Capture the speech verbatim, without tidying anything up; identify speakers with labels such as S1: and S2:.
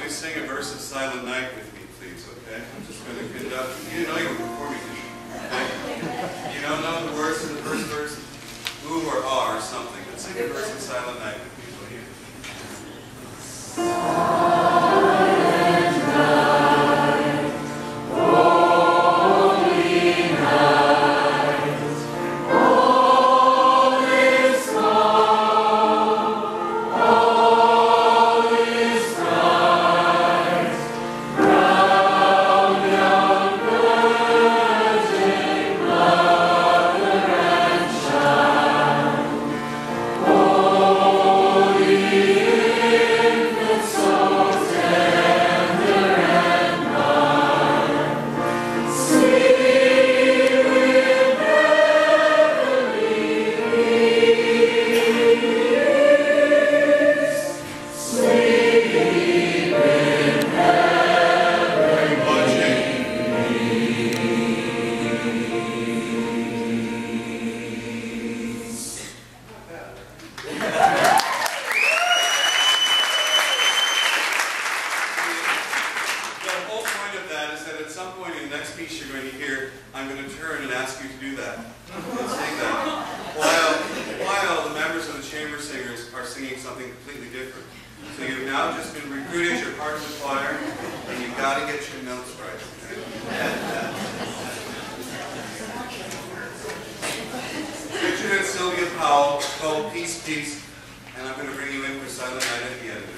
S1: to sing a verse of Silent Night with me, please, okay? I'm just going to conduct. You didn't know you were performing, did you? Okay? You don't know the words of the first verse? Who or are something. Let's sing a verse of Silent Night with me, will you? I'm going to turn and ask you to do that, and sing that, while, while the members of the chamber singers are singing something completely different. So you've now just been recruited, you're part of the choir, and you've got to get your notes right. Richard and Sylvia Powell called Peace, Peace, and I'm going to bring you in for Silent Night at the end.